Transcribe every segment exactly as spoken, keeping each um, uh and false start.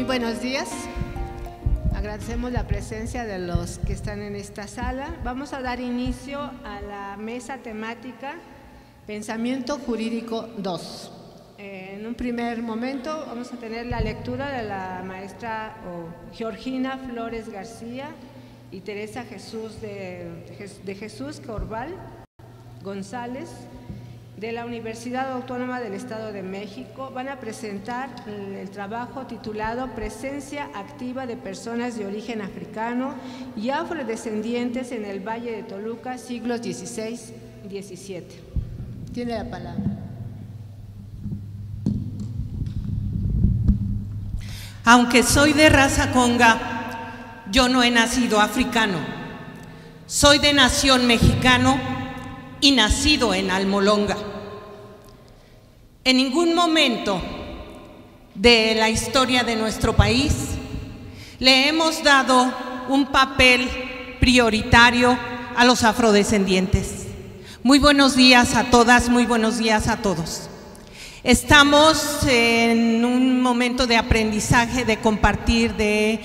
Muy buenos días. Agradecemos la presencia de los que están en esta sala. Vamos a dar inicio a la mesa temática Pensamiento Jurídico dos. En un primer momento vamos a tener la lectura de la maestra oh, Georgina Flores García y Teresa Jesús de, de Jesús Corval González, de la Universidad Autónoma del Estado de México. Van a presentar el, el trabajo titulado Presencia activa de personas de origen africano y afrodescendientes en el Valle de Toluca, siglos dieciséis y diecisiete. Tiene la palabra. Aunque soy de raza conga, yo no he nacido africano. Soy de nación mexicano y nacido en Almolonga. En ningún momento de la historia de nuestro país le hemos dado un papel prioritario a los afrodescendientes. Muy buenos días a todas, muy buenos días a todos. Estamos en un momento de aprendizaje, de compartir, de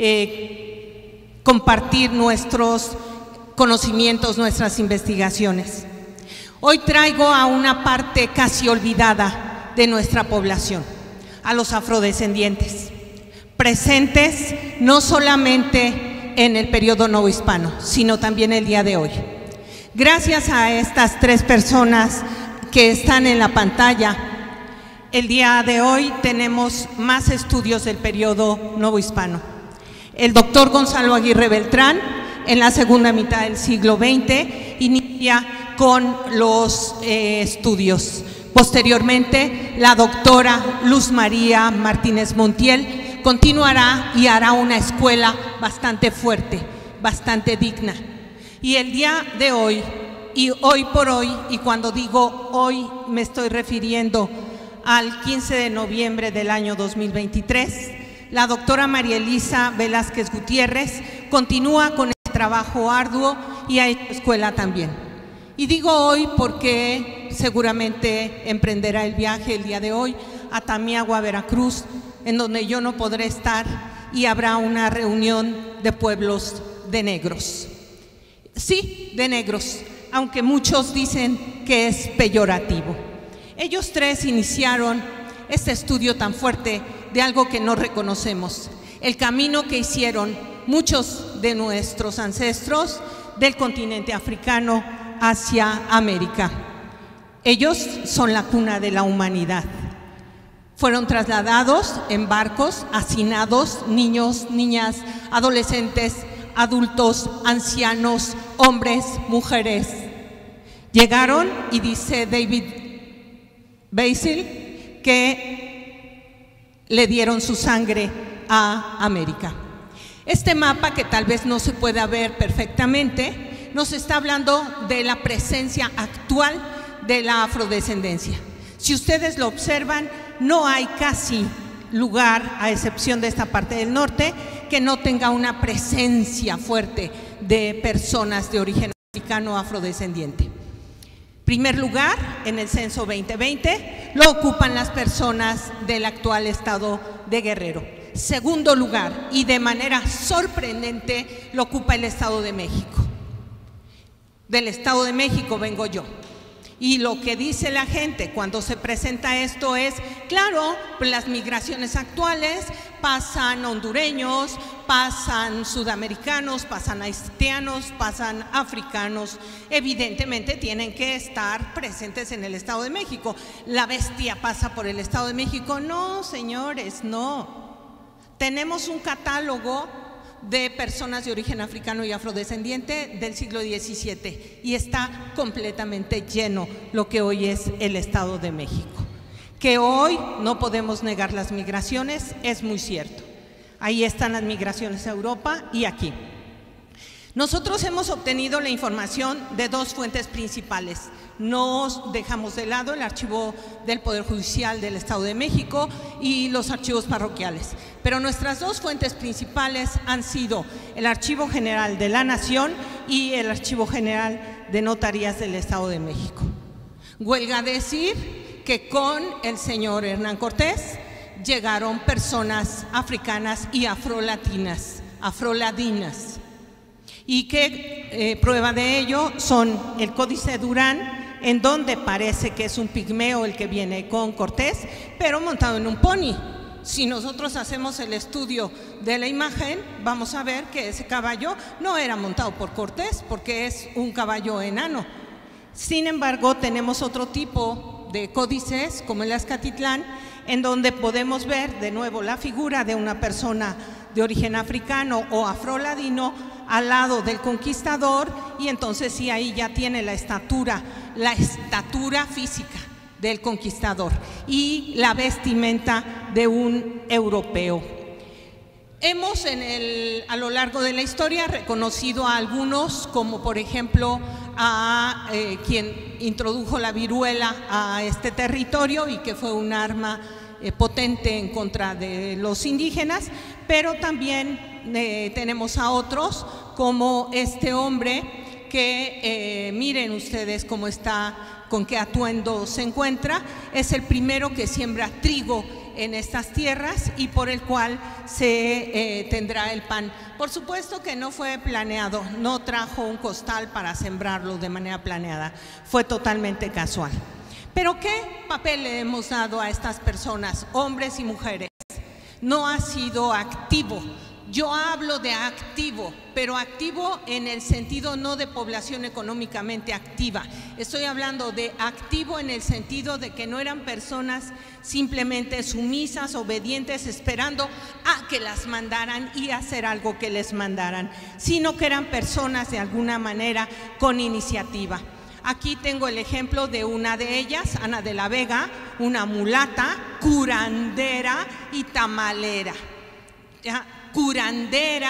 eh, compartir nuestros conocimientos, nuestras investigaciones. Hoy traigo a una parte casi olvidada de nuestra población, a los afrodescendientes, presentes no solamente en el periodo novohispano, sino también el día de hoy. Gracias a estas tres personas que están en la pantalla, el día de hoy tenemos más estudios del periodo novohispano. El doctor Gonzalo Aguirre Beltrán, en la segunda mitad del siglo veinte, inicia con los eh, estudios. Posteriormente, la doctora Luz María Martínez Montiel continuará y hará una escuela bastante fuerte, bastante digna. Y el día de hoy, y hoy por hoy, y cuando digo hoy me estoy refiriendo al quince de noviembre del año dos mil veintitrés, la doctora María Elisa Velázquez Gutiérrez continúa con el trabajo arduo y ha hecho escuela también. Y digo hoy porque seguramente emprenderá el viaje el día de hoy a Tamiagua, Veracruz, en donde yo no podré estar y habrá una reunión de pueblos de negros. Sí, de negros, aunque muchos dicen que es peyorativo. Ellos tres iniciaron este estudio tan fuerte de algo que no reconocemos, el camino que hicieron muchos de nuestros ancestros del continente africano hacia América. Ellos son la cuna de la humanidad. Fueron trasladados en barcos, hacinados, niños, niñas, adolescentes, adultos, ancianos, hombres, mujeres. Llegaron y dice David Basil que le dieron su sangre a América. Este mapa, que tal vez no se pueda ver perfectamente, nos está hablando de la presencia actual de la afrodescendencia. Si ustedes lo observan, no hay casi lugar, a excepción de esta parte del norte, que no tenga una presencia fuerte de personas de origen africano afrodescendiente. Primer lugar, en el censo veinte veinte, lo ocupan las personas del actual estado de Guerrero. Segundo lugar, y de manera sorprendente, lo ocupa el Estado de México. Del Estado de México vengo yo. Y lo que dice la gente cuando se presenta esto es, claro, pues las migraciones actuales pasan hondureños, pasan sudamericanos, pasan haitianos, pasan africanos, evidentemente tienen que estar presentes en el Estado de México. La bestia pasa por el Estado de México. No, señores, no. Tenemos un catálogo de personas de origen africano y afrodescendiente del siglo diecisiete y está completamente lleno lo que hoy es el Estado de México. Que hoy no podemos negar las migraciones, es muy cierto. Ahí están las migraciones a Europa y aquí. Nosotros hemos obtenido la información de dos fuentes principales. No dejamos de lado el archivo del Poder Judicial del Estado de México y los archivos parroquiales. Pero nuestras dos fuentes principales han sido el Archivo General de la Nación y el Archivo General de Notarías del Estado de México. Huelga decir que con el señor Hernán Cortés llegaron personas africanas y afrolatinas, afroladinas. Y que eh, prueba de ello son el Códice Durán, en donde parece que es un pigmeo el que viene con Cortés, pero montado en un pony. Si nosotros hacemos el estudio de la imagen, vamos a ver que ese caballo no era montado por Cortés, porque es un caballo enano. Sin embargo, tenemos otro tipo de códices, como el Azcatitlán, en donde podemos ver de nuevo la figura de una persona de origen africano o afroladino al lado del conquistador, y entonces sí, ahí ya tiene la estatura, la estatura física del conquistador y la vestimenta de un europeo. Hemos en el, a lo largo de la historia reconocido a algunos, como por ejemplo a eh, quien introdujo la viruela a este territorio y que fue un arma eh, potente en contra de los indígenas, pero también eh, tenemos a otros como este hombre que eh, miren ustedes cómo está, con qué atuendo se encuentra. Es el primero que siembra trigo en estas tierras y por el cual se eh, tendrá el pan. Por supuesto que no fue planeado, no trajo un costal para sembrarlo de manera planeada, fue totalmente casual. Pero ¿qué papel le hemos dado a estas personas, hombres y mujeres? No ha sido activo. Yo hablo de activo, pero activo en el sentido no de población económicamente activa. Estoy hablando de activo en el sentido de que no eran personas simplemente sumisas, obedientes, esperando a que las mandaran y hacer algo que les mandaran, sino que eran personas de alguna manera con iniciativa. Aquí tengo el ejemplo de una de ellas, Ana de la Vega, una mulata, curandera y tamalera. ¿Ya? Curandera,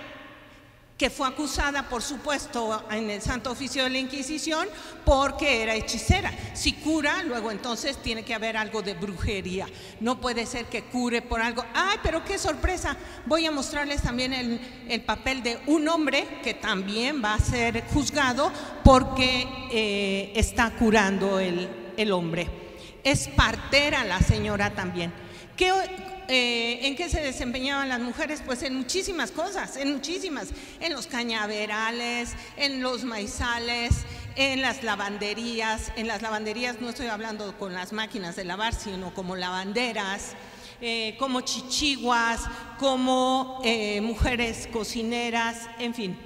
que fue acusada, por supuesto, en el Santo Oficio de la Inquisición porque era hechicera. Si cura, luego entonces tiene que haber algo de brujería. No puede ser que cure por algo. ¡Ay, pero qué sorpresa! Voy a mostrarles también el, el papel de un hombre que también va a ser juzgado porque eh, está curando el, el hombre. Es partera la señora también. ¿Qué Eh, ¿En qué se desempeñaban las mujeres? Pues en muchísimas cosas, en muchísimas, en los cañaverales, en los maizales, en las lavanderías. En las lavanderías no estoy hablando con las máquinas de lavar, sino como lavanderas, eh, como chichiguas, como eh, mujeres cocineras, en fin.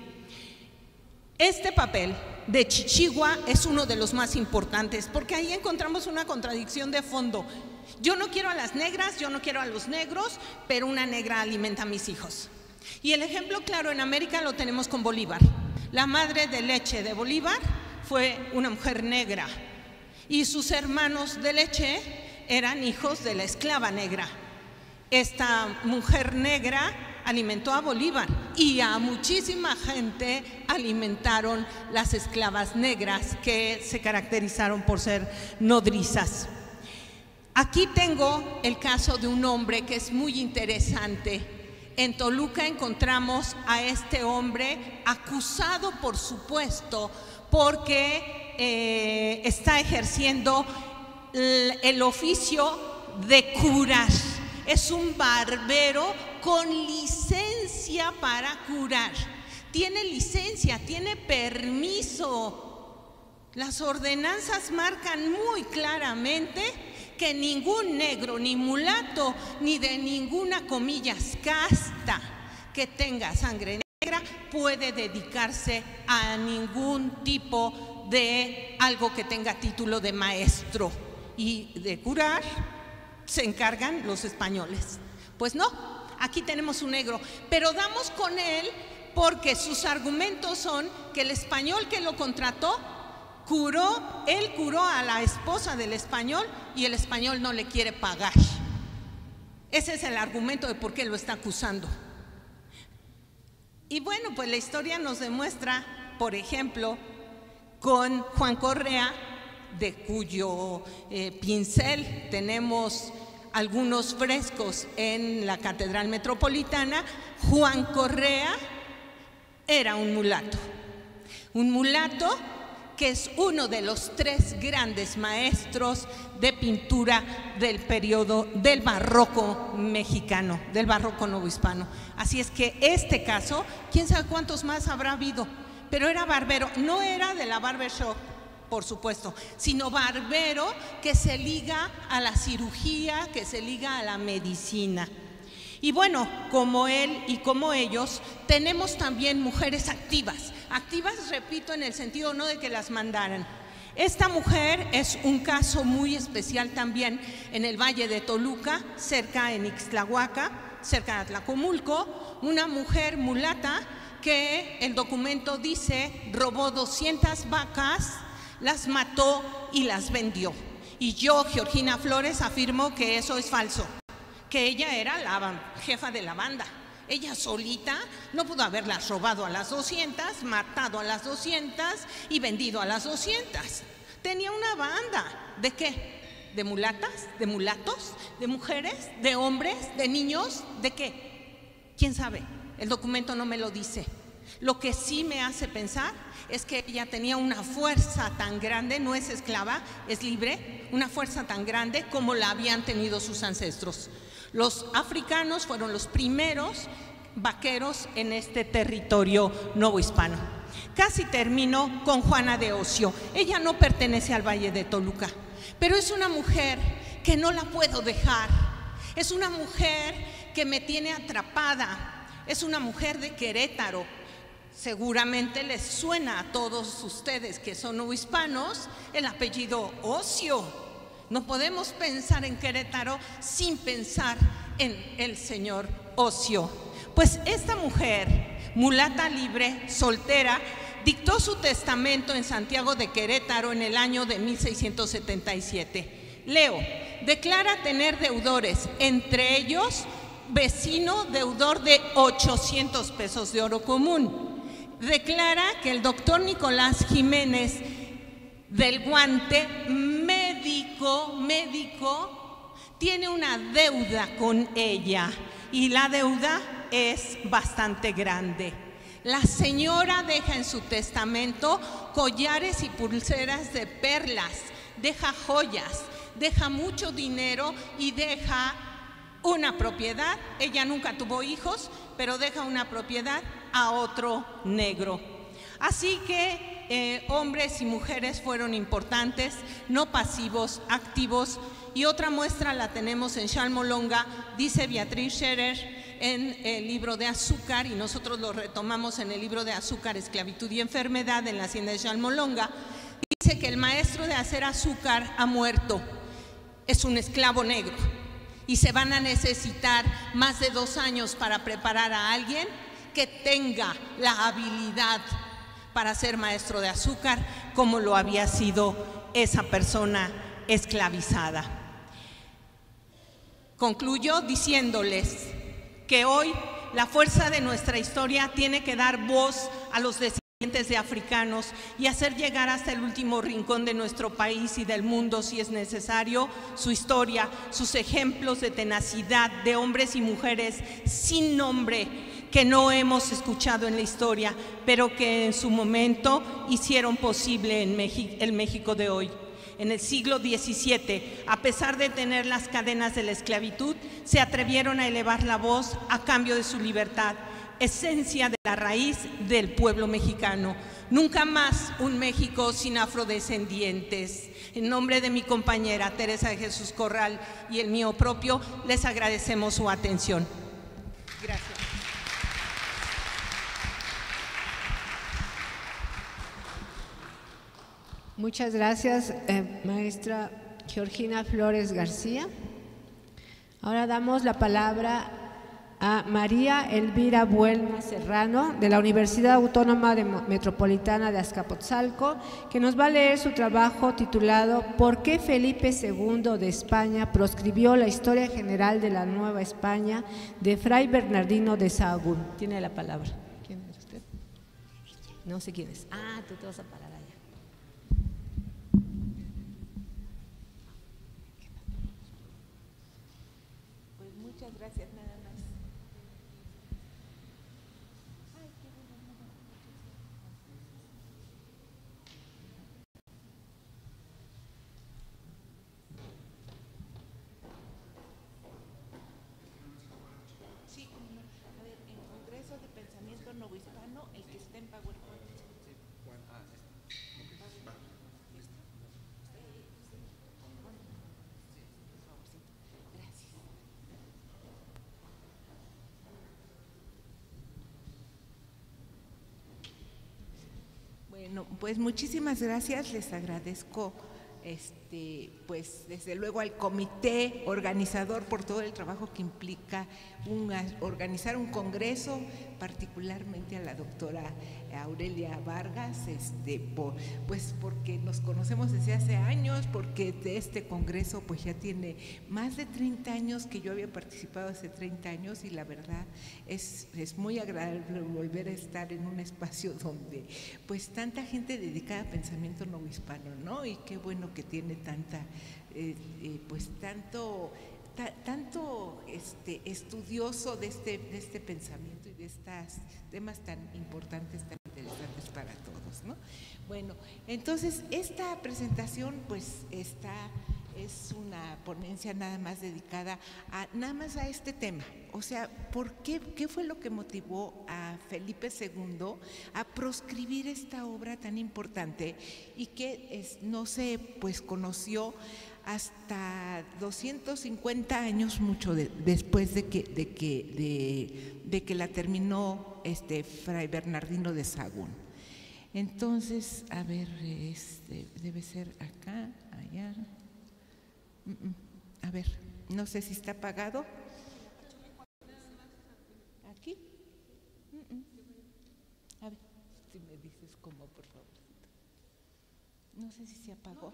Este papel de chichigua es uno de los más importantes, porque ahí encontramos una contradicción de fondo. Yo no quiero a las negras, yo no quiero a los negros, pero una negra alimenta a mis hijos. Y el ejemplo claro en América lo tenemos con Bolívar. La madre de leche de Bolívar fue una mujer negra y sus hermanos de leche eran hijos de la esclava negra. Esta mujer negra alimentó a Bolívar y a muchísima gente alimentaron las esclavas negras que se caracterizaron por ser nodrizas. Aquí tengo el caso de un hombre que es muy interesante. En Toluca encontramos a este hombre acusado, por supuesto, porque eh, está ejerciendo el, el oficio de curar. Es un barbero con licencia para curar. Tiene licencia, tiene permiso. Las ordenanzas marcan muy claramente que ningún negro, ni mulato, ni de ninguna, comillas, casta que tenga sangre negra puede dedicarse a ningún tipo de algo que tenga título de maestro. Y de curar se encargan los españoles. Pues no, aquí tenemos un negro, pero damos con él porque sus argumentos son que el español que lo contrató curó, él curó a la esposa del español y el español no le quiere pagar. Ese es el argumento de por qué lo está acusando. Y bueno, pues la historia nos demuestra, por ejemplo, con Juan Correa, de cuyo eh, pincel tenemos algunos frescos en la Catedral Metropolitana. Juan Correa era un mulato, un mulato que es uno de los tres grandes maestros de pintura del periodo del barroco mexicano, del barroco novohispano. Así es que este caso, quién sabe cuántos más habrá habido, pero era barbero, no era de la barbershop, por supuesto, sino barbero que se liga a la cirugía, que se liga a la medicina. Y bueno, como él y como ellos, tenemos también mujeres activas. Activas, repito, en el sentido no de que las mandaran. Esta mujer es un caso muy especial también en el Valle de Toluca, cerca en Ixtlahuaca, cerca de Atlacomulco, una mujer mulata que el documento dice robó doscientas vacas, las mató y las vendió. Y yo, Georgina Flores, afirmo que eso es falso, que ella era la jefa de la banda. Ella solita no pudo haberlas robado a las doscientas, matado a las doscientas y vendido a las doscientas. Tenía una banda. ¿De qué? ¿De mulatas? ¿De mulatos? ¿De mujeres? ¿De hombres? ¿De niños? ¿De qué? ¿Quién sabe? El documento no me lo dice. Lo que sí me hace pensar es que ella tenía una fuerza tan grande, no es esclava, es libre, una fuerza tan grande como la habían tenido sus ancestros. Los africanos fueron los primeros vaqueros en este territorio novohispano. Casi termino con Juana de Ocio. Ella no pertenece al Valle de Toluca, pero es una mujer que no la puedo dejar. Es una mujer que me tiene atrapada. Es una mujer de Querétaro. Seguramente les suena a todos ustedes que son novohispanos el apellido Ocio. No podemos pensar en Querétaro sin pensar en el señor Ocio. Pues esta mujer, mulata libre, soltera, dictó su testamento en Santiago de Querétaro en el año de mil seiscientos setenta y siete. Leo, declara tener deudores, entre ellos vecino deudor de ochocientos pesos de oro común. Declara que el doctor Nicolás Jiménez del Guante, médico, médico, tiene una deuda con ella y la deuda es bastante grande. La señora deja en su testamento collares y pulseras de perlas, deja joyas, deja mucho dinero y deja una propiedad. Ella nunca tuvo hijos, pero deja una propiedad a otro negro. Así que Eh, hombres y mujeres fueron importantes, no pasivos, activos. Y otra muestra la tenemos en Chalmolonga, dice Beatriz Scherer en el libro de Azúcar, y nosotros lo retomamos en el libro de Azúcar, Esclavitud y Enfermedad, en la hacienda de Chalmolonga. Dice que el maestro de hacer azúcar ha muerto, es un esclavo negro, y se van a necesitar más de dos años para preparar a alguien que tenga la habilidad para ser maestro de azúcar, como lo había sido esa persona esclavizada. Concluyo diciéndoles que hoy la fuerza de nuestra historia tiene que dar voz a los descendientes de africanos y hacer llegar hasta el último rincón de nuestro país y del mundo, si es necesario, su historia, sus ejemplos de tenacidad de hombres y mujeres sin nombre, que no hemos escuchado en la historia, pero que en su momento hicieron posible en México, el México de hoy. En el siglo diecisiete, a pesar de tener las cadenas de la esclavitud, se atrevieron a elevar la voz a cambio de su libertad, esencia de la raíz del pueblo mexicano. Nunca más un México sin afrodescendientes. En nombre de mi compañera Teresa de Jesús Corral y el mío propio, les agradecemos su atención. Gracias. Muchas gracias, eh, maestra Georgina Flores García. Ahora damos la palabra a María Elvira Buelna Serrano, de la Universidad Autónoma de Metropolitana de Azcapotzalco, que nos va a leer su trabajo titulado ¿Por qué Felipe segundo de España proscribió la historia general de la Nueva España de Fray Bernardino de Sahagún? Tiene la palabra. ¿Quién es usted? No sé quién es. Ah, tú te vas a parar allá. Pues muchas gracias, nada más. Bueno, pues muchísimas gracias, les agradezco este, pues desde luego al comité organizador por todo el trabajo que implica una, organizar un congreso, particularmente a la doctora Aurelia Vargas, este, por, pues porque nos conocemos desde hace años, porque de este congreso pues ya tiene más de treinta años que yo había participado hace treinta años y la verdad es, es muy agradable volver a estar en un espacio donde pues tanta gente dedicada a pensamiento novohispano, ¿no? Y qué bueno que tiene tanta, eh, eh, pues tanto… tanto este, estudioso de este, de este pensamiento y de estos temas tan importantes, tan interesantes para todos, ¿no? Bueno, entonces esta presentación pues está, es una ponencia nada más dedicada a nada más a este tema, o sea, ¿por qué, qué fue lo que motivó a Felipe segundo a proscribir esta obra tan importante y que es, no se pues conoció hasta doscientos cincuenta años, mucho de, después de que, de, que, de, de que la terminó este Fray Bernardino de Sahagún? Entonces, a ver, este, debe ser acá, allá. A ver, no sé si está apagado. ¿Aquí? A ver, si me dices cómo, por favor. No sé si se apagó.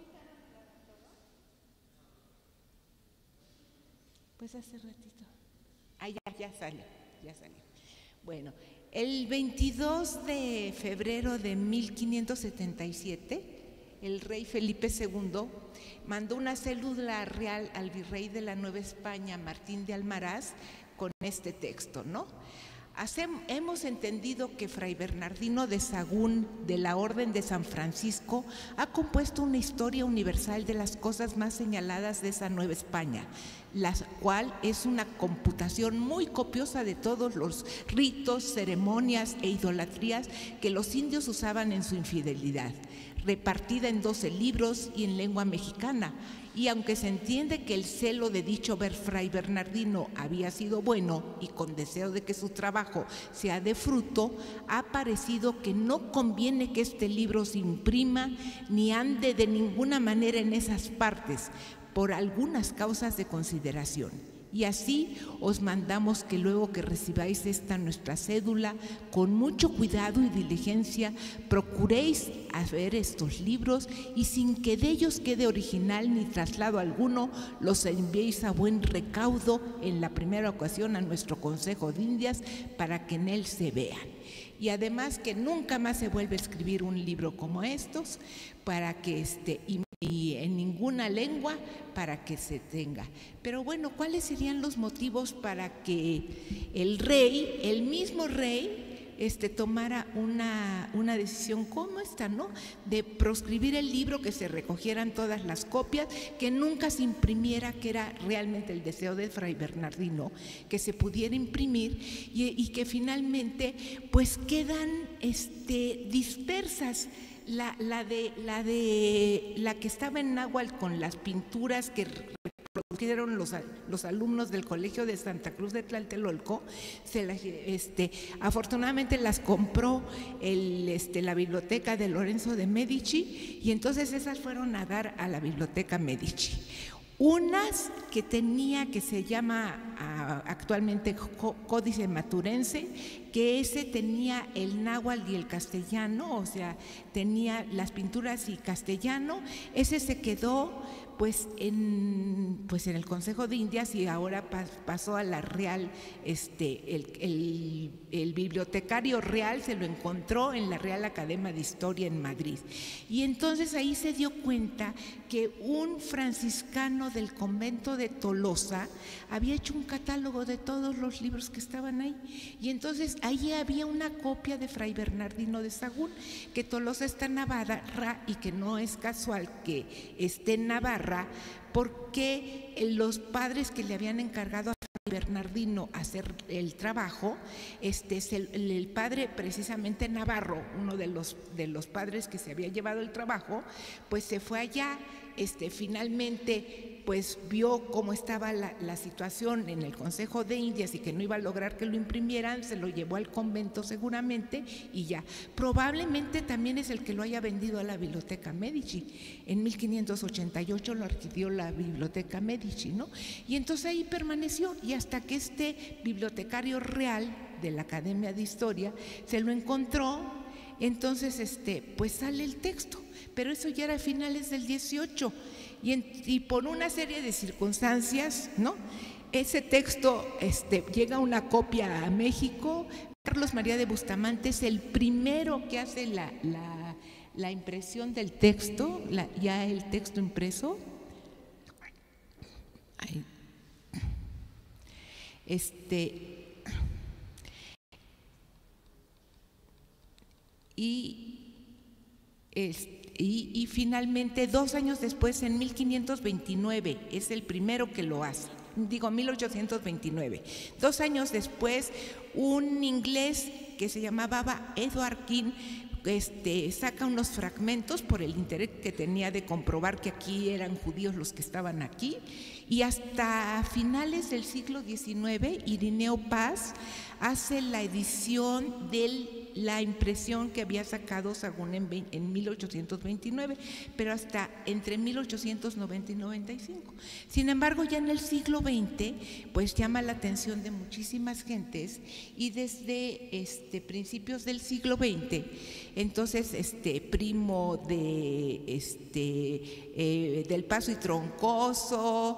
Pues hace ratito. Ah, ya, ya salió, ya salió. Bueno, el veintidós de febrero de mil quinientos setenta y siete, el rey Felipe segundo mandó una cédula real al virrey de la Nueva España, Martín de Almaraz, con este texto, ¿no? Hacem, hemos entendido que Fray Bernardino de Sahagún, de la Orden de San Francisco, ha compuesto una historia universal de las cosas más señaladas de esa Nueva España, la cual es una computación muy copiosa de todos los ritos, ceremonias e idolatrías que los indios usaban en su infidelidad, repartida en doce libros y en lengua mexicana. Y aunque se entiende que el celo de dicho Fray Bernardino había sido bueno y con deseo de que su trabajo sea de fruto, ha parecido que no conviene que este libro se imprima ni ande de ninguna manera en esas partes, por algunas causas de consideración. Y así os mandamos que luego que recibáis esta nuestra cédula, con mucho cuidado y diligencia, procuréis ver estos libros y sin que de ellos quede original ni traslado alguno, los enviéis a buen recaudo en la primera ocasión a nuestro Consejo de Indias para que en él se vean. Y además que nunca más se vuelve a escribir un libro como estos, para que este, y, y en ninguna lengua, para que se tenga. Pero bueno, ¿cuáles serían los motivos para que el rey, el mismo rey, este, tomara una, una decisión como esta, ¿no? De proscribir el libro, que se recogieran todas las copias, que nunca se imprimiera, que era realmente el deseo de Fray Bernardino, que se pudiera imprimir y, y que finalmente pues quedan este, dispersas. La, la, de, la de la que estaba en náhuatl con las pinturas que reprodujeron los, los alumnos del Colegio de Santa Cruz de Tlatelolco, se las, este, afortunadamente las compró el, este, la biblioteca de Lorenzo de Medici, y entonces esas fueron a dar a la biblioteca Medici. Unas que tenía, que se llama uh, actualmente Códice Maturense, que ese tenía el náhuatl y el castellano, o sea, tenía las pinturas y castellano. Ese se quedó pues en, pues en el Consejo de Indias y ahora pas, pasó a la Real, este, el, el, el bibliotecario real se lo encontró en la Real Academia de Historia en Madrid. Y entonces ahí se dio cuenta que un franciscano del convento de Tolosa había hecho un catálogo de todos los libros que estaban ahí. Y entonces ahí había una copia de Fray Bernardino de Sahagún, que Tolosa está en Navarra y que no es casual que esté en Navarra, porque los padres que le habían encargado a Bernardino hacer el trabajo, este es el, el padre precisamente Navarro, uno de los, de los padres que se había llevado el trabajo, pues se fue allá, este, finalmente pues vio cómo estaba la, la situación en el Consejo de Indias y que no iba a lograr que lo imprimieran, se lo llevó al convento seguramente y ya. Probablemente también es el que lo haya vendido a la Biblioteca Medici. En mil quinientos ochenta y ocho lo adquirió la Biblioteca Medici, ¿no? Y entonces ahí permaneció, y hasta que este bibliotecario real de la Academia de Historia se lo encontró, entonces este, pues sale el texto, pero eso ya era a finales del dieciocho. Y, en, y por una serie de circunstancias, ¿no? Ese texto este, llega una copia a México. Carlos María de Bustamante es el primero que hace la, la, la impresión del texto, la, ya el texto impreso. Ay. Este, y este. Y, y finalmente, dos años después, en mil quinientos veintinueve, es el primero que lo hace, digo mil ochocientos veintinueve. Dos años después, un inglés que se llamaba Edward King este, saca unos fragmentos por el interés que tenía de comprobar que aquí eran judíos los que estaban aquí, y hasta finales del siglo diecinueve, Irineo Paz hace la edición de la impresión que había sacado Sahagún en, en mil ochocientos veintinueve, pero hasta entre mil ochocientos noventa y noventa y cinco. Sin embargo, ya en el siglo veinte, pues llama la atención de muchísimas gentes, y desde este, principios del siglo veinte, entonces este, Primo de este, eh, del Paso y Troncoso,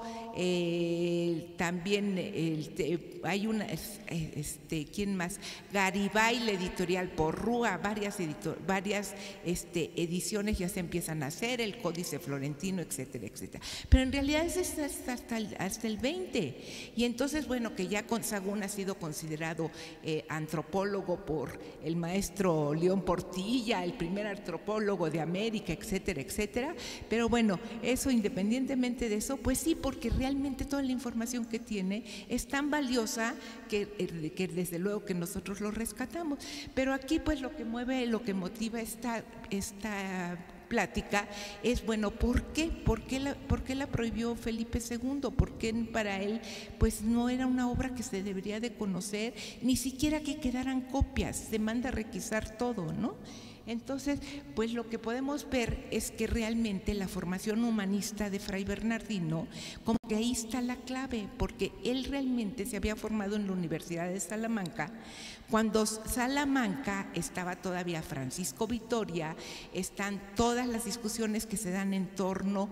eh, también el, hay una, este, ¿quién más? Garibay, la editorial Porrúa, varias, editor, varias este, ediciones ya se empiezan a hacer, el Códice Florentino, etcétera, etcétera. Pero en realidad es hasta el, hasta el veinte, y entonces, bueno, que ya Sahagún ha sido considerado eh, antropólogo por el maestro León Portilla, el primer antropólogo de América, etcétera, etcétera. Pero bueno, eso independientemente de eso, pues sí, porque realmente toda la información que tiene es tan valiosa que, que desde luego que nosotros lo rescatamos. Pero aquí pues lo que mueve, lo que motiva esta, esta plática es, bueno, ¿por qué? ¿Por qué la, por qué la prohibió Felipe segundo? ¿Por qué para él pues no era una obra que se debería de conocer, ni siquiera que quedaran copias? Se manda a requisar todo, ¿no? Entonces, pues lo que podemos ver es que realmente la formación humanista de Fray Bernardino, como que ahí está la clave, porque él realmente se había formado en la Universidad de Salamanca. Cuando Salamanca estaba todavía Francisco Vitoria, están todas las discusiones que se dan en torno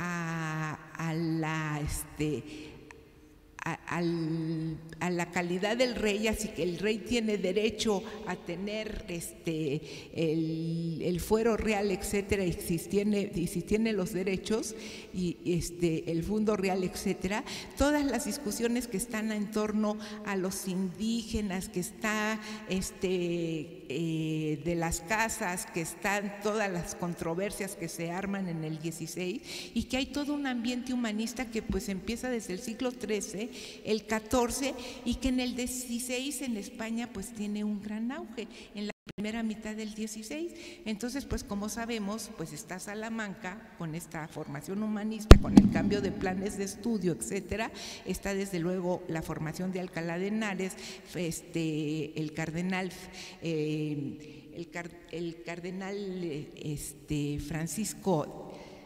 a, a la… Este, A, al, a la calidad del rey, así que el rey tiene derecho a tener este, el, el fuero real, etcétera, y si tiene, y si tiene los derechos, y este, el fundo real, etcétera. Todas las discusiones que están en torno a los indígenas, que está este, eh, de las casas, que están todas las controversias que se arman en el dieciséis, y que hay todo un ambiente humanista que pues empieza desde el siglo trece, el catorce, y que en el dieciséis en España pues tiene un gran auge, en la primera mitad del dieciséis. Entonces, pues como sabemos, pues está Salamanca con esta formación humanista, con el cambio de planes de estudio, etcétera. Está desde luego la formación de Alcalá de Henares, este, el cardenal eh, el, car, el cardenal este, Francisco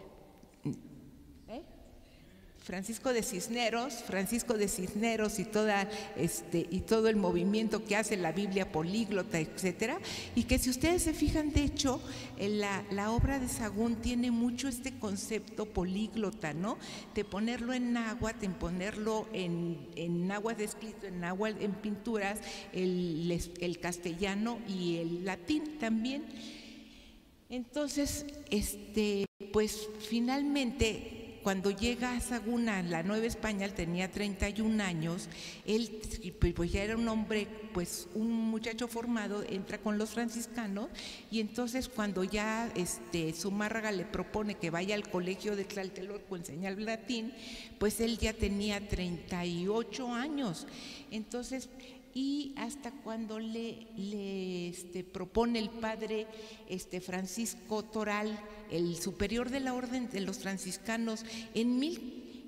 Francisco de Cisneros, Francisco de Cisneros y, toda, este, y todo el movimiento que hace la Biblia políglota, etcétera, y que si ustedes se fijan, de hecho, la, la obra de Sahagún tiene mucho este concepto políglota, ¿no? De ponerlo en náhuatl, en ponerlo en, en náhuatl escrito, en náhuatl en pinturas, el, el castellano y el latín también. Entonces, este, pues finalmente, cuando llega a Sahagún a la Nueva España, él tenía treinta y un años, él pues ya era un hombre, pues un muchacho formado, entra con los franciscanos, y entonces cuando ya este, Zumárraga le propone que vaya al colegio de Tlatelolco a enseñar latín, pues él ya tenía treinta y ocho años. Entonces, y hasta cuando le, le este, propone el padre este, Francisco Toral, el superior de la orden de los franciscanos, en mil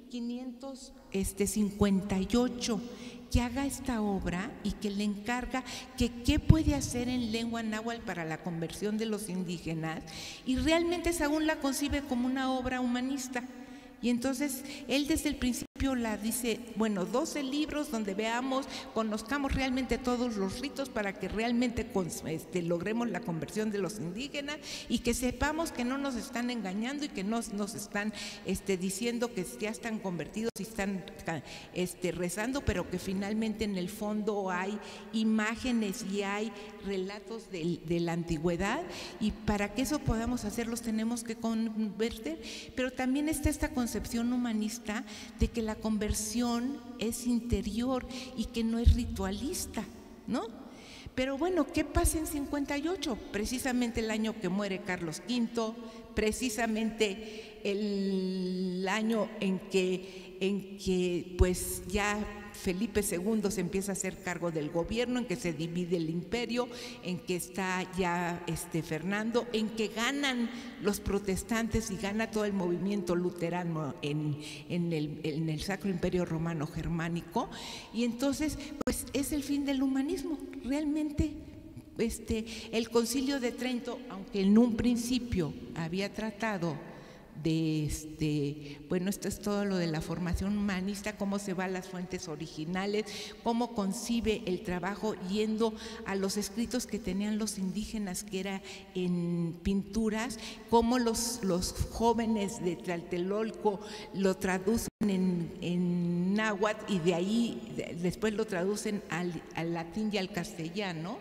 quinientos cincuenta y ocho, que haga esta obra y que le encarga que qué puede hacer en lengua náhuatl para la conversión de los indígenas, y realmente Sahagún la concibe como una obra humanista. Y entonces él desde el principio la dice, bueno, doce libros donde veamos, conozcamos realmente todos los ritos para que realmente este, logremos la conversión de los indígenas y que sepamos que no nos están engañando y que no nos están este, diciendo que ya están convertidos y están este, rezando, pero que finalmente en el fondo hay imágenes y hay relatos de, de la antigüedad, y para que eso podamos hacerlos tenemos que convertir. Pero también está esta concepción humanista de que la conversión es interior y que no es ritualista, ¿no? Pero bueno, ¿qué pasa en cincuenta y ocho? Precisamente el año que muere Carlos quinto, precisamente el año en que, en que pues ya Felipe segundo se empieza a hacer cargo del gobierno, en que se divide el imperio, en que está ya este Fernando, en que ganan los protestantes y gana todo el movimiento luterano en, en, el, en el Sacro Imperio Romano Germánico, y entonces pues es el fin del humanismo. Realmente este, el Concilio de Trento, aunque en un principio había tratado de este, bueno, esto es todo lo de la formación humanista, cómo se va a las fuentes originales, cómo concibe el trabajo yendo a los escritos que tenían los indígenas, que era en pinturas, cómo los, los jóvenes de Tlatelolco lo traducen en, en náhuatl y de ahí de, después lo traducen al, al latín y al castellano,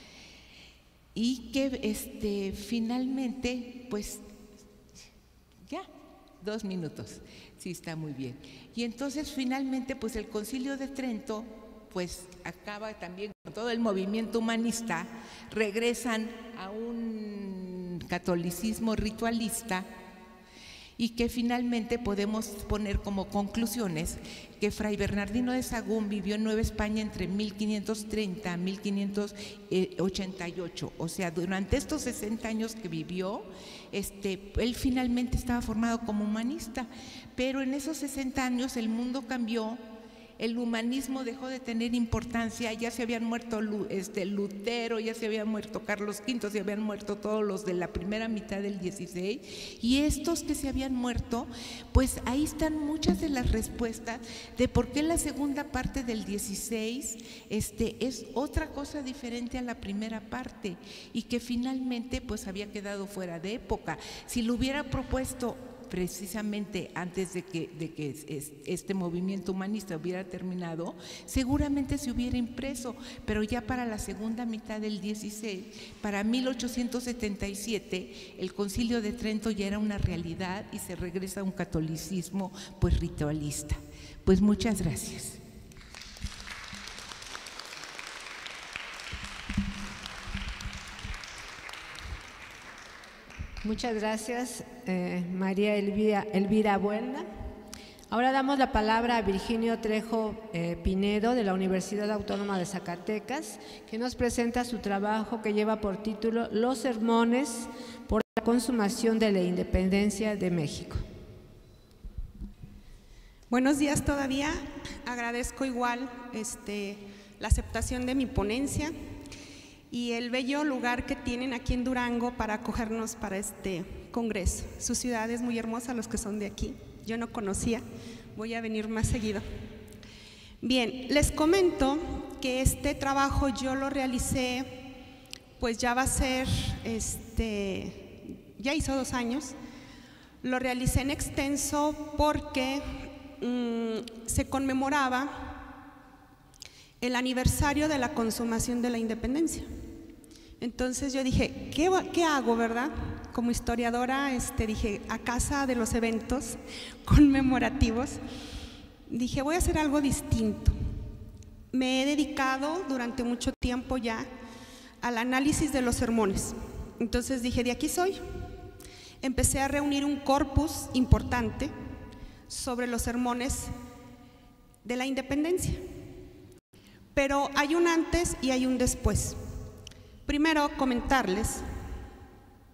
y que este, finalmente pues ya, dos minutos, sí, está muy bien. Y entonces finalmente pues el Concilio de Trento pues acaba también con todo el movimiento humanista, regresan a un catolicismo ritualista, y que finalmente podemos poner como conclusiones que Fray Bernardino de Sahagún vivió en Nueva España entre mil quinientos treinta a mil quinientos ochenta y ocho, o sea, durante estos sesenta años que vivió, este, él finalmente estaba formado como humanista, pero en esos sesenta años el mundo cambió. El humanismo dejó de tener importancia, ya se habían muerto este, Lutero, ya se había muerto Carlos quinto, se habían muerto todos los de la primera mitad del dieciséis, y estos que se habían muerto, pues ahí están muchas de las respuestas de por qué la segunda parte del dieciséis este, es otra cosa diferente a la primera parte, y que finalmente pues había quedado fuera de época. Si lo hubiera propuesto precisamente antes de que, de que este movimiento humanista hubiera terminado, seguramente se hubiera impreso, pero ya para la segunda mitad del dieciséis, para mil ochocientos setenta y siete, el Concilio de Trento ya era una realidad y se regresa a un catolicismo pues ritualista. Pues muchas gracias. Muchas gracias, eh, María Elvira, Elvira Buelna. Ahora damos la palabra a Virginio Trejo eh, Pinedo, de la Universidad Autónoma de Zacatecas, que nos presenta su trabajo que lleva por título Los sermones por la consumación de la independencia de México. Buenos días todavía. Agradezco igual este, la aceptación de mi ponencia y el bello lugar que tienen aquí en Durango para acogernos para este congreso. Su ciudad es muy hermosa, los que son de aquí. Yo no conocía, voy a venir más seguido. Bien, les comento que este trabajo yo lo realicé, pues ya va a ser, este, ya hizo dos años. Lo realicé en extenso porque mmm, se conmemoraba el aniversario de la consumación de la independencia. Entonces yo dije, ¿qué, qué hago, verdad? Como historiadora, este, dije, a casa de los eventos conmemorativos, dije, voy a hacer algo distinto. Me he dedicado durante mucho tiempo ya al análisis de los sermones. Entonces dije, de aquí soy. Empecé a reunir un corpus importante sobre los sermones de la independencia. Pero hay un antes y hay un después. Primero, comentarles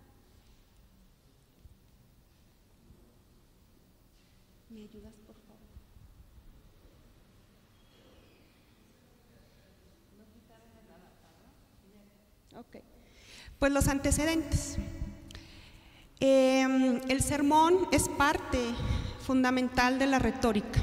¿Me ayudas, por favor? Okay. Pues los antecedentes. Eh, el sermón es parte fundamental de la retórica.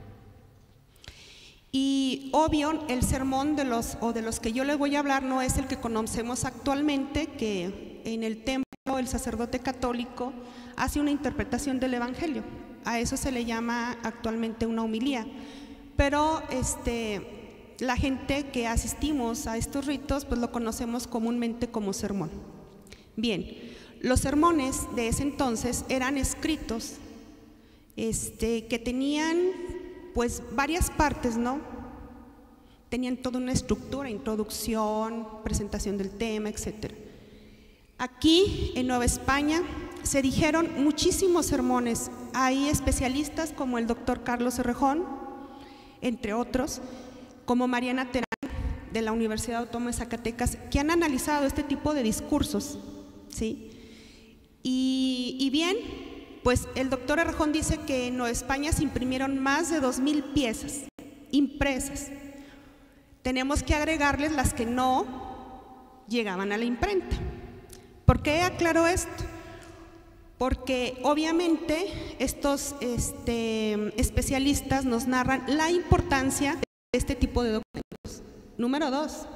Y obvio, el sermón de los, o de los que yo les voy a hablar no es el que conocemos actualmente, que en el templo el sacerdote católico hace una interpretación del Evangelio. A eso se le llama actualmente una homilía. Pero este, la gente que asistimos a estos ritos, pues lo conocemos comúnmente como sermón. Bien, los sermones de ese entonces eran escritos este, que tenían pues varias partes, ¿no? Tenían toda una estructura, introducción, presentación del tema, etcétera. Aquí en Nueva España se dijeron muchísimos sermones. Hay especialistas como el doctor Carlos Errejón, entre otros, como Mariana Terán de la Universidad Autónoma de Zacatecas, que han analizado este tipo de discursos, ¿sí? Y, y bien, pues el doctor Errejón dice que en Nueva España se imprimieron más de dos mil piezas impresas. Tenemos que agregarles las que no llegaban a la imprenta. ¿Por qué aclaro esto? Porque obviamente estos este, especialistas nos narran la importancia de este tipo de documentos. Número dos,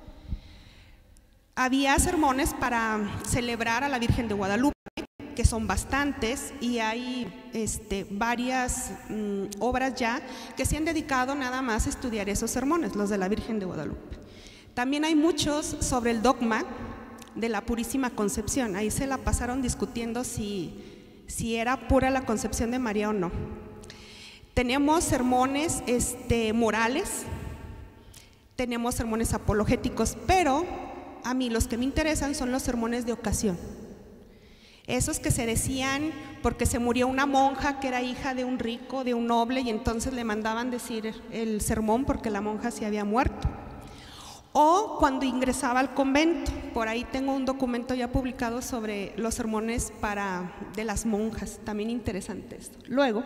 había sermones para celebrar a la Virgen de Guadalupe, que son bastantes, y hay este, varias mm, obras ya que se han dedicado nada más a estudiar esos sermones, los de la Virgen de Guadalupe. También hay muchos sobre el dogma de la Purísima Concepción. Ahí se la pasaron discutiendo si, si era pura la concepción de María o no. Tenemos sermones este, morales, tenemos sermones apologéticos, pero a mí los que me interesan son los sermones de ocasión. Esos que se decían porque se murió una monja que era hija de un rico, de un noble, y entonces le mandaban decir el sermón porque la monja se había muerto. O cuando ingresaba al convento. Por ahí tengo un documento ya publicado sobre los sermones para, de las monjas, también interesante esto. Luego,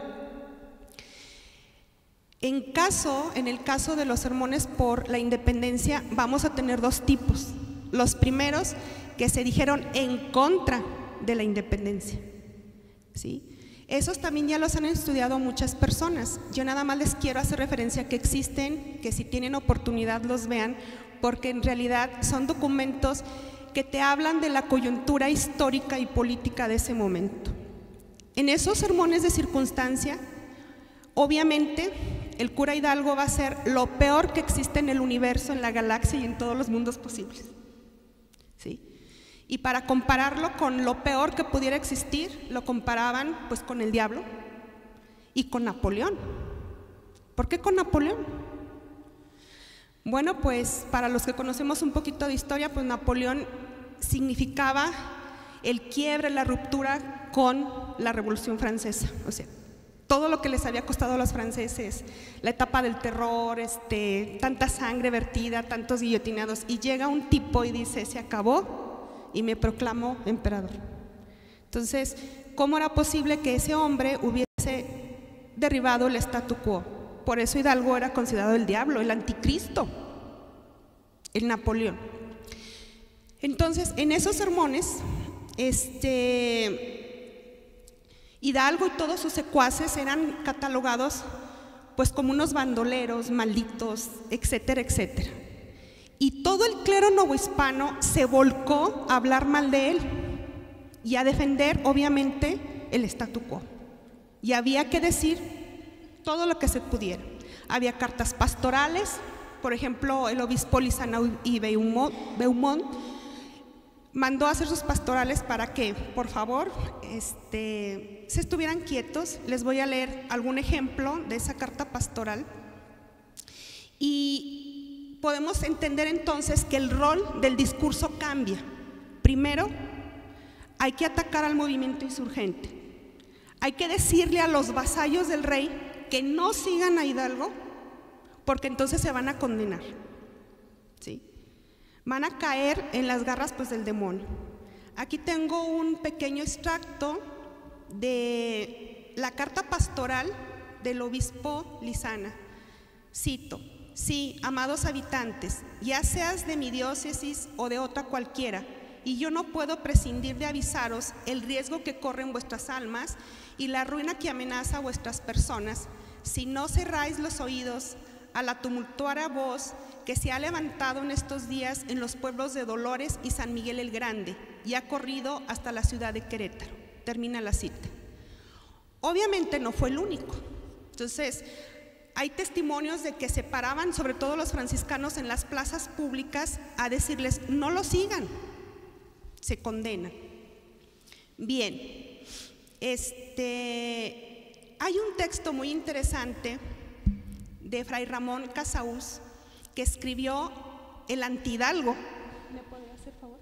en, caso, en el caso de los sermones por la independencia, vamos a tener dos tipos. Los primeros que se dijeron en contra de la independencia, ¿sí? Esos también ya los han estudiado muchas personas. Yo nada más les quiero hacer referencia a que existen, que si tienen oportunidad los vean, porque en realidad son documentos que te hablan de la coyuntura histórica y política de ese momento. En esos sermones de circunstancia, obviamente el cura Hidalgo va a ser lo peor que existe en el universo, en la galaxia y en todos los mundos posibles, ¿sí? Y para compararlo con lo peor que pudiera existir, lo comparaban pues con el diablo y con Napoleón. ¿Por qué con Napoleón? Bueno, pues para los que conocemos un poquito de historia, pues Napoleón significaba el quiebre, la ruptura con la Revolución Francesa. O sea, todo lo que les había costado a los franceses, la etapa del terror, este, tanta sangre vertida, tantos guillotinados, y llega un tipo y dice, se acabó, y me proclamó emperador. Entonces, ¿cómo era posible que ese hombre hubiese derribado el statu quo? Por eso Hidalgo era considerado el diablo, el anticristo, el Napoleón. Entonces, en esos sermones, este, Hidalgo y todos sus secuaces eran catalogados pues como unos bandoleros, malditos, etcétera, etcétera. Y todo el clero novohispano se volcó a hablar mal de él y a defender, obviamente, el statu quo. Y había que decir todo lo que se pudiera. Había cartas pastorales, por ejemplo, el obispo Lizana y Beaumont, Beaumont mandó a hacer sus pastorales para que, por favor, este, se estuvieran quietos. Les voy a leer algún ejemplo de esa carta pastoral. Y podemos entender entonces que el rol del discurso cambia. Primero, hay que atacar al movimiento insurgente. Hay que decirle a los vasallos del rey que no sigan a Hidalgo, porque entonces se van a condenar, ¿sí? Van a caer en las garras pues del demonio. Aquí tengo un pequeño extracto de la carta pastoral del obispo Lizana. Cito: sí, amados habitantes, ya seas de mi diócesis o de otra cualquiera, y yo no puedo prescindir de avisaros el riesgo que corren vuestras almas y la ruina que amenaza a vuestras personas, si no cerráis los oídos a la tumultuaria voz que se ha levantado en estos días en los pueblos de Dolores y San Miguel el Grande y ha corrido hasta la ciudad de Querétaro. Termina la cita. Obviamente no fue el único. Entonces, hay testimonios de que se paraban, sobre todo los franciscanos, en las plazas públicas a decirles, no lo sigan, se condenan. Bien, este, hay un texto muy interesante de Fray Ramón Casaús que escribió el Antihidalgo. ¿Me podría hacer favor?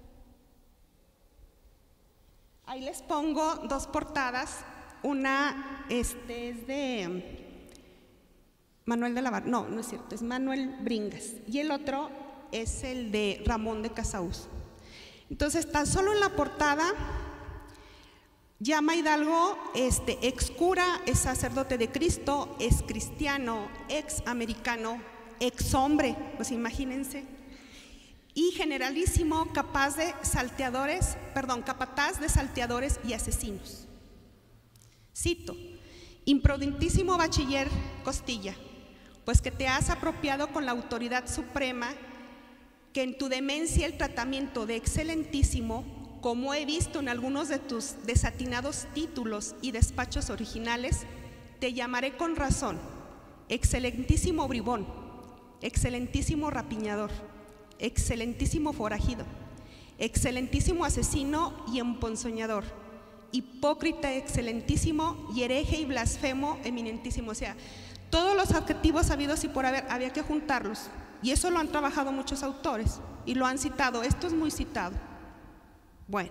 Ahí les pongo dos portadas. Una este, es de Manuel de la Barca, no, no es cierto, es Manuel Bringas, y el otro es el de Ramón de Casaús. Entonces, tan solo en la portada llama Hidalgo este, ex cura, es sacerdote de Cristo, es cristiano, ex americano, ex hombre, pues imagínense, y generalísimo, capaz de salteadores, perdón, capataz de salteadores y asesinos. Cito: imprudentísimo bachiller Costilla, pues que te has apropiado con la autoridad suprema, que en tu demencia el tratamiento de excelentísimo, como he visto en algunos de tus desatinados títulos y despachos originales, te llamaré con razón, excelentísimo bribón, excelentísimo rapiñador, excelentísimo forajido, excelentísimo asesino y emponzoñador, hipócrita excelentísimo y hereje y blasfemo eminentísimo. O sea, todos los adjetivos habidos y por haber, había que juntarlos, y eso lo han trabajado muchos autores y lo han citado. Esto es muy citado. Bueno,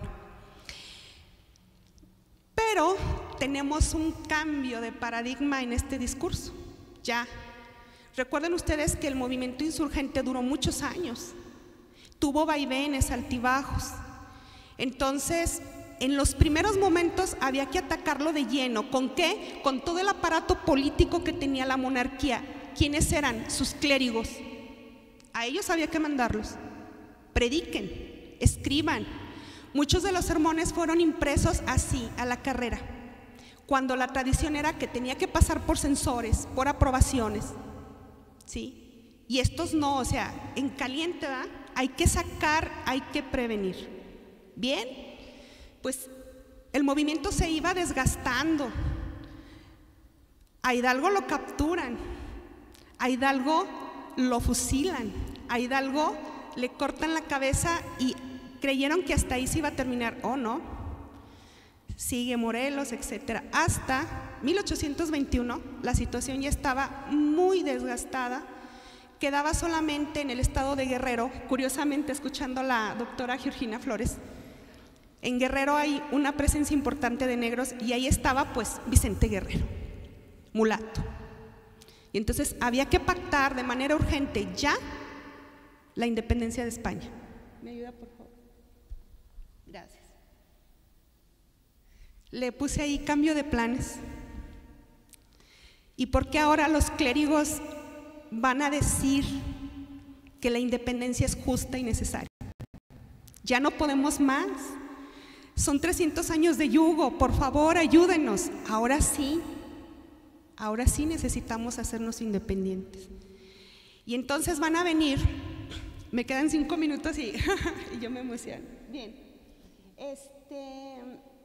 pero tenemos un cambio de paradigma en este discurso. Ya, recuerden ustedes que el movimiento insurgente duró muchos años, tuvo vaivenes, altibajos. Entonces, en los primeros momentos había que atacarlo de lleno. ¿Con qué? Con todo el aparato político que tenía la monarquía. ¿Quiénes eran? Sus clérigos. A ellos había que mandarlos. Prediquen, escriban. Muchos de los sermones fueron impresos así, a la carrera, cuando la tradición era que tenía que pasar por censores, por aprobaciones, ¿sí? Y estos no, o sea, en caliente, ¿verdad? Hay que sacar, hay que prevenir. Bien, pues el movimiento se iba desgastando. A Hidalgo lo capturan, a Hidalgo lo fusilan, a Hidalgo le cortan la cabeza y creyeron que hasta ahí se iba a terminar. Oh, no, sigue Morelos, etcétera. Hasta mil ochocientos veintiuno la situación ya estaba muy desgastada. Quedaba solamente en el estado de Guerrero, curiosamente escuchando a la doctora Georgina Flores, en Guerrero hay una presencia importante de negros y ahí estaba pues Vicente Guerrero, mulato. Y entonces había que pactar de manera urgente ya la independencia de España. ¿Me ayuda, por favor? Gracias. Le puse ahí cambio de planes. ¿Y por qué ahora los clérigos van a decir que la independencia es justa y necesaria? Ya no podemos más. Son trescientos años de yugo, por favor, ayúdenos. Ahora sí, ahora sí necesitamos hacernos independientes. Y entonces van a venir, me quedan cinco minutos y, y yo me emociono. Bien, este,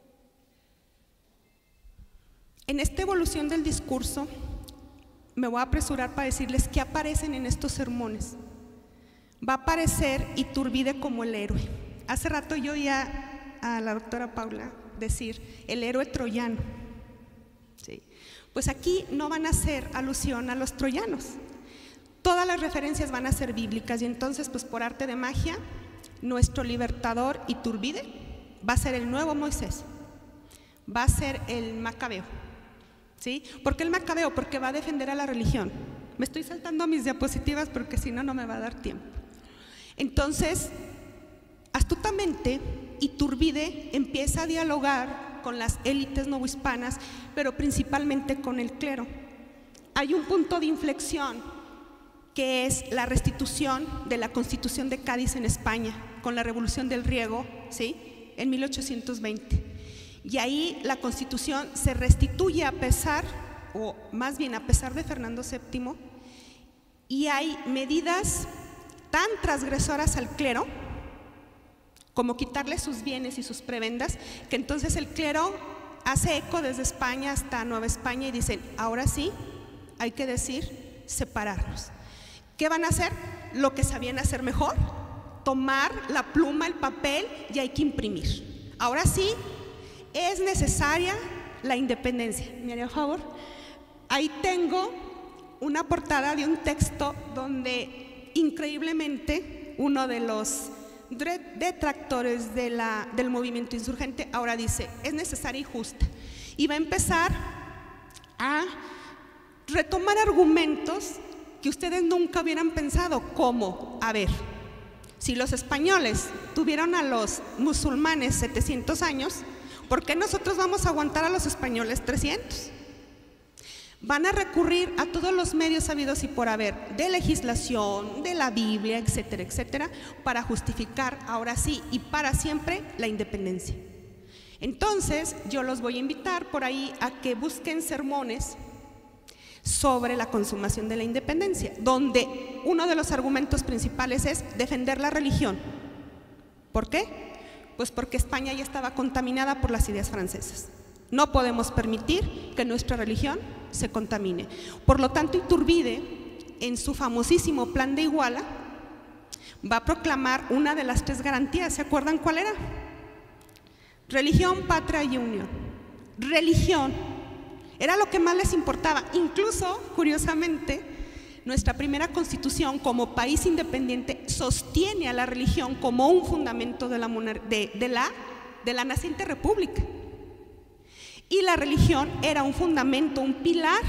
en esta evolución del discurso, me voy a apresurar para decirles qué aparecen en estos sermones. Va a aparecer Iturbide como el héroe. Hace rato yo ya a la doctora Paula decir el héroe troyano, ¿sí? Pues aquí no van a hacer alusión a los troyanos, todas las referencias van a ser bíblicas. Y entonces pues por arte de magia nuestro libertador Iturbide va a ser el nuevo Moisés, va a ser el Macabeo, ¿sí? ¿Por qué el Macabeo? Porque va a defender a la religión. Me estoy saltando mis diapositivas porque si no, no me va a dar tiempo. Entonces, astutamente, Iturbide empieza a dialogar con las élites novohispanas, pero principalmente con el clero. Hay un punto de inflexión que es la restitución de la Constitución de Cádiz en España, con la Revolución del Riego, ¿sí?, en mil ochocientos veinte. Y ahí la Constitución se restituye a pesar, o más bien a pesar de Fernando séptimo, y hay medidas tan transgresoras al clero, como quitarle sus bienes y sus prebendas, que entonces el clero hace eco desde España hasta Nueva España y dicen, ahora sí, hay que decir, separarnos. ¿Qué van a hacer? Lo que sabían hacer mejor, tomar la pluma, el papel, y hay que imprimir. Ahora sí, es necesaria la independencia. ¿Me haría favor? Ahí tengo una portada de un texto donde increíblemente uno de los detractores de la, del movimiento insurgente ahora dice, es necesaria y justa. Y va a empezar a retomar argumentos que ustedes nunca hubieran pensado, como, a ver, si los españoles tuvieron a los musulmanes setecientos años, ¿por qué nosotros vamos a aguantar a los españoles trescientos? Van a recurrir a todos los medios habidos y por haber, de legislación, de la Biblia, etcétera, etcétera, para justificar ahora sí y para siempre la independencia. Entonces, yo los voy a invitar por ahí a que busquen sermones sobre la consumación de la independencia, donde uno de los argumentos principales es defender la religión. ¿Por qué? Pues porque España ya estaba contaminada por las ideas francesas. No podemos permitir que nuestra religión se contamine. Por lo tanto, Iturbide, en su famosísimo Plan de Iguala, va a proclamar una de las tres garantías. ¿Se acuerdan cuál era? Religión, patria y unión. Religión era lo que más les importaba. Incluso, curiosamente, nuestra primera constitución como país independiente sostiene a la religión como un fundamento de la, de, de la, de la naciente república. Y la religión era un fundamento, un pilar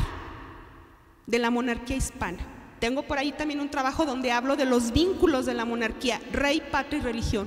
de la monarquía hispana. Tengo por ahí también un trabajo donde hablo de los vínculos de la monarquía, rey, patria y religión.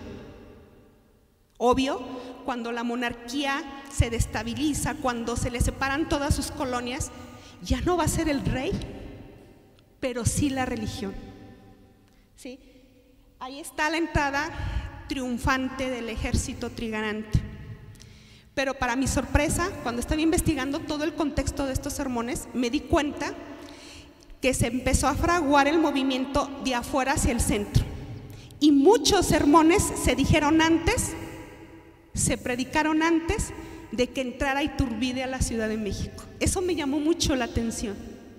Obvio, cuando la monarquía se destabiliza, cuando se le separan todas sus colonias, ya no va a ser el rey, pero sí la religión. ¿Sí? Ahí está la entrada triunfante del ejército trigarante. Pero para mi sorpresa, cuando estaba investigando todo el contexto de estos sermones, me di cuenta que se empezó a fraguar el movimiento de afuera hacia el centro. Y muchos sermones se dijeron antes, se predicaron antes de que entrara Iturbide a la Ciudad de México. Eso me llamó mucho la atención,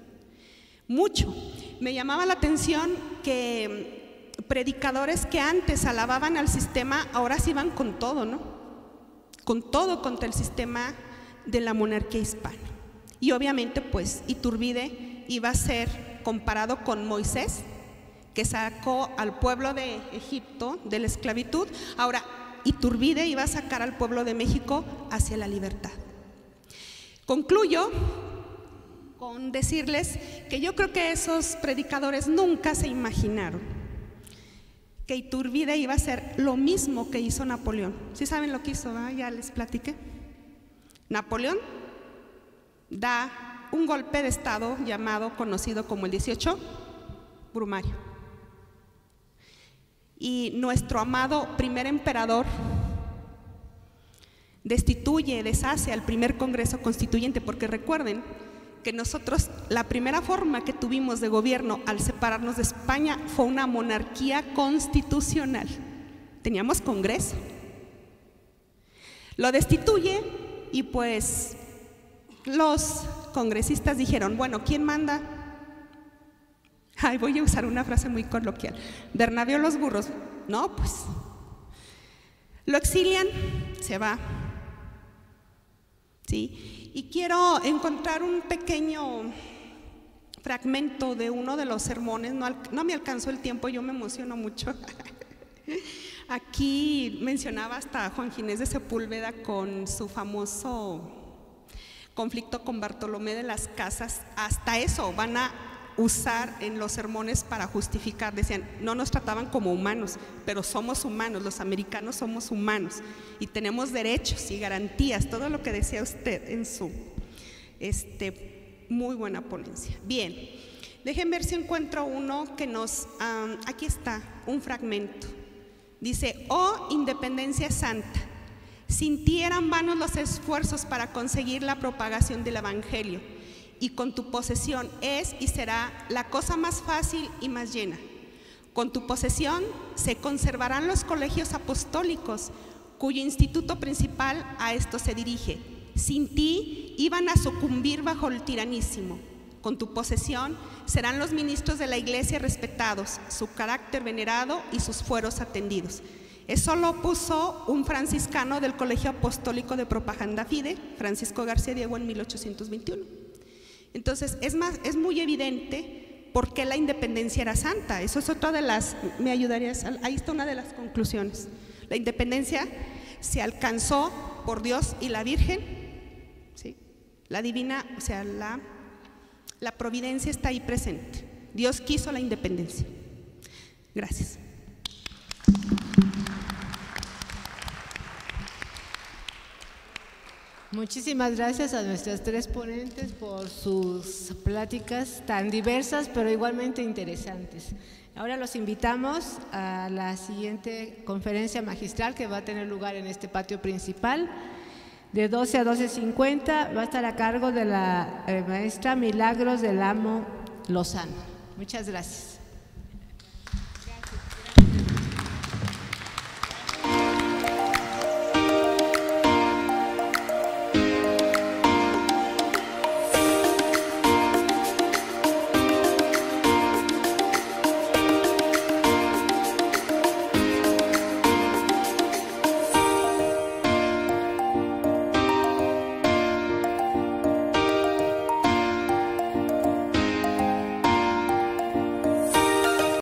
mucho. Me llamaba la atención que predicadores que antes alababan al sistema, ahora sí van con todo, ¿no? Con todo contra el sistema de la monarquía hispana. Y obviamente pues Iturbide iba a ser comparado con Moisés, que sacó al pueblo de Egipto de la esclavitud. Ahora Iturbide iba a sacar al pueblo de México hacia la libertad. Concluyo con decirles que yo creo que esos predicadores nunca se imaginaron que Iturbide iba a hacer lo mismo que hizo Napoleón. ¿Sí saben lo que hizo? ¿Va? Ya les platiqué. Napoleón da un golpe de estado llamado, conocido como el dieciocho Brumario. Y nuestro amado primer emperador destituye, deshace al primer Congreso Constituyente, porque recuerden que nosotros, la primera forma que tuvimos de gobierno al separarnos de España fue una monarquía constitucional. Teníamos Congreso. Lo destituye y pues los congresistas dijeron, bueno, ¿quién manda? Ay, voy a usar una frase muy coloquial. ¿Bernabé o los burros? No, pues. Lo exilian, se va. ¿Sí? Y quiero encontrar un pequeño fragmento de uno de los sermones, no, no me alcanzó el tiempo, yo me emociono mucho. Aquí mencionaba hasta Juan Ginés de Sepúlveda con su famoso conflicto con Bartolomé de las Casas. Hasta eso van a usar en los sermones para justificar. Decían, no nos trataban como humanos, pero somos humanos, los americanos somos humanos y tenemos derechos y garantías, todo lo que decía usted en su este, muy buena ponencia. Bien, Dejen ver si encuentro uno que nos, um, aquí está, un fragmento. Dice: oh independencia santa, sin ti eran vanos los esfuerzos para conseguir la propagación del evangelio, y con tu posesión es y será la cosa más fácil y más llena. Con tu posesión se conservarán los colegios apostólicos, cuyo instituto principal a esto se dirige. Sin ti iban a sucumbir bajo el tiranísimo. Con tu posesión serán los ministros de la iglesia respetados, su carácter venerado y sus fueros atendidos. Eso lo puso un franciscano del Colegio Apostólico de Propaganda Fide, Francisco García Diego, en mil ochocientos veintiuno. Entonces, es, más, es muy evidente por qué la independencia era santa. Eso es otra de las, me ayudarías, ahí está una de las conclusiones. La independencia se alcanzó por Dios y la Virgen, ¿sí? La divina, o sea, la, la providencia está ahí presente. Dios quiso la independencia. Gracias. Muchísimas gracias a nuestras tres ponentes por sus pláticas tan diversas, pero igualmente interesantes. Ahora los invitamos a la siguiente conferencia magistral que va a tener lugar en este patio principal. De doce a doce cincuenta va a estar a cargo de la eh, maestra Milagros del Amo Lozano. Muchas gracias.